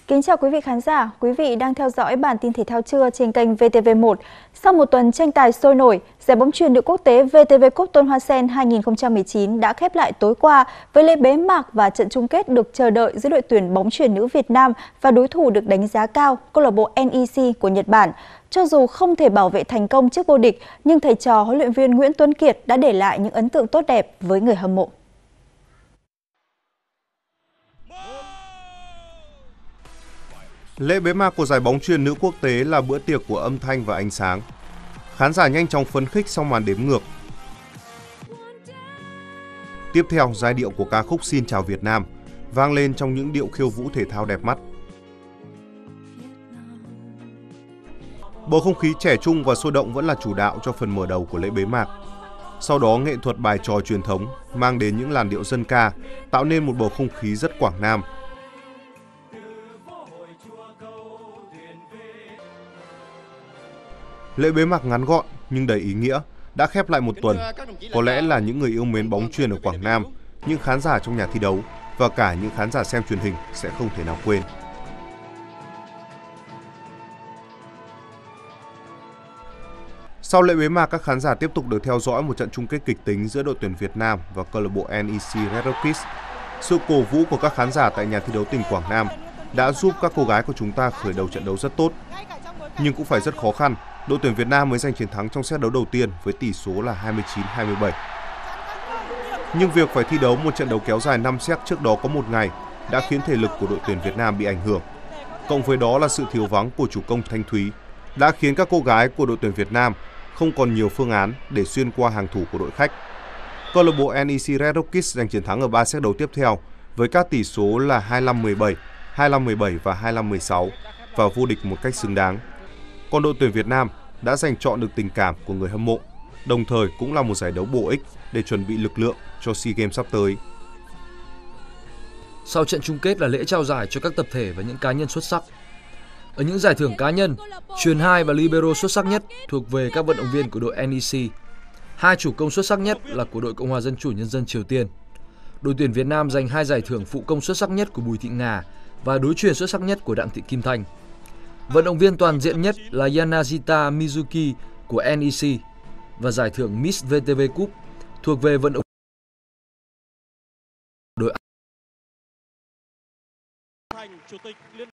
Kính chào quý vị khán giả, quý vị đang theo dõi bản tin thể thao trưa trên kênh VTV1. Sau một tuần tranh tài sôi nổi, giải bóng chuyền nữ quốc tế VTV Cup Tôn Hoa Sen 2019 đã khép lại tối qua với lễ bế mạc và trận chung kết được chờ đợi giữa đội tuyển bóng chuyền nữ Việt Nam và đối thủ được đánh giá cao, câu lạc bộ NEC của Nhật Bản. Cho dù không thể bảo vệ thành công trước vô địch, nhưng thầy trò huấn luyện viên Nguyễn Tuấn Kiệt đã để lại những ấn tượng tốt đẹp với người hâm mộ. Lễ bế mạc của giải bóng chuyền nữ quốc tế là bữa tiệc của âm thanh và ánh sáng. Khán giả nhanh chóng phấn khích sau màn đếm ngược. Tiếp theo, giai điệu của ca khúc Xin chào Việt Nam vang lên trong những điệu khiêu vũ thể thao đẹp mắt. Bầu không khí trẻ trung và sôi động vẫn là chủ đạo cho phần mở đầu của lễ bế mạc. Sau đó, nghệ thuật bài tròi truyền thống mang đến những làn điệu dân ca, tạo nên một bầu không khí rất Quảng Nam. Lễ bế mạc ngắn gọn nhưng đầy ý nghĩa đã khép lại một tuần. Có lẽ là những người yêu mến bóng chuyền ở Quảng Nam, những khán giả trong nhà thi đấu và cả những khán giả xem truyền hình sẽ không thể nào quên. Sau lễ bế mạc, các khán giả tiếp tục được theo dõi một trận chung kết kịch tính giữa đội tuyển Việt Nam và câu lạc bộ NEC Red Rockies. Sự cổ vũ của các khán giả tại nhà thi đấu tỉnh Quảng Nam đã giúp các cô gái của chúng ta khởi đầu trận đấu rất tốt. Nhưng cũng phải rất khó khăn, đội tuyển Việt Nam mới giành chiến thắng trong set đấu đầu tiên với tỷ số là 29-27. Nhưng việc phải thi đấu một trận đấu kéo dài 5 set trước đó có một ngày đã khiến thể lực của đội tuyển Việt Nam bị ảnh hưởng. Cộng với đó là sự thiếu vắng của chủ công Thanh Thúy đã khiến các cô gái của đội tuyển Việt Nam không còn nhiều phương án để xuyên qua hàng thủ của đội khách. Câu lạc bộ NEC Red Rockies giành chiến thắng ở 3 set đấu tiếp theo với các tỷ số là 25-17, 25-17 và 25-16 và vô địch một cách xứng đáng. Còn đội tuyển Việt Nam đã giành trọn được tình cảm của người hâm mộ, đồng thời cũng là một giải đấu bổ ích để chuẩn bị lực lượng cho SEA Games sắp tới. Sau trận chung kết là lễ trao giải cho các tập thể và những cá nhân xuất sắc. Ở những giải thưởng cá nhân, chuyền 2 và libero xuất sắc nhất thuộc về các vận động viên của đội NEC. 2 chủ công xuất sắc nhất là của đội Cộng hòa Dân chủ Nhân dân Triều Tiên. Đội tuyển Việt Nam giành 2 giải thưởng phụ công xuất sắc nhất của Bùi Thị Nga và đối chuyền xuất sắc nhất của Đặng Thị Kim Thanh. Vận động viên toàn diện nhất là Yanagita Mizuki của NEC và giải thưởng Miss VTV Cup thuộc về vận động đội